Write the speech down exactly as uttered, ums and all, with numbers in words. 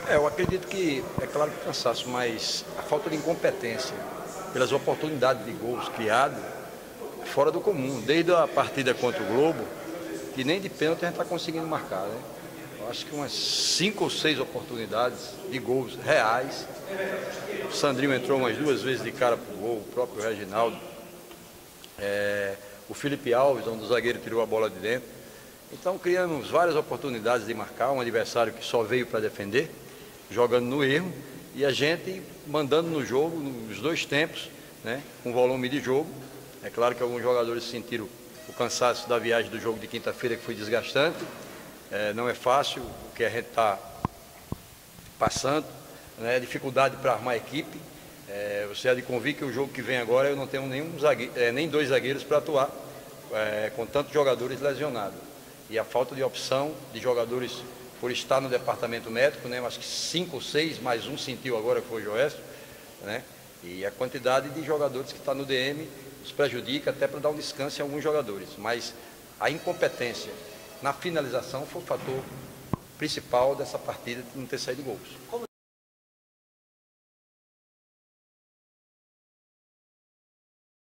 É, eu acredito que, é claro que cansaço, mas a falta de incompetência pelas oportunidades de gols criados é fora do comum. Desde a partida contra o Globo, que nem de pênalti a gente está conseguindo marcar, né? Eu acho que umas cinco ou seis oportunidades de gols reais. O Sandrinho entrou umas duas vezes de cara pro gol, o próprio Reginaldo. É, o Felipe Alves, onde o zagueiro tirou a bola de dentro. Então criamos várias oportunidades de marcar, um adversário que só veio para defender, jogando no erro, e a gente mandando no jogo, nos dois tempos, né, com volume de jogo. É claro que alguns jogadores sentiram o cansaço da viagem do jogo de quinta-feira, que foi desgastante. É, não é fácil o que a gente está passando, né, dificuldade para armar a equipe. É, você há de convir que o jogo que vem agora eu não tenho nenhum zagueiro, é, nem dois zagueiros para atuar, é, com tantos jogadores lesionados. E a falta de opção de jogadores por estar no departamento médico, né, acho que cinco ou seis, mais um sentiu agora que foi o Joécio, né, e a quantidade de jogadores que está no D M nos prejudica até para dar um descanso em alguns jogadores. Mas a incompetência na finalização foi o fator principal dessa partida de não ter saído gols.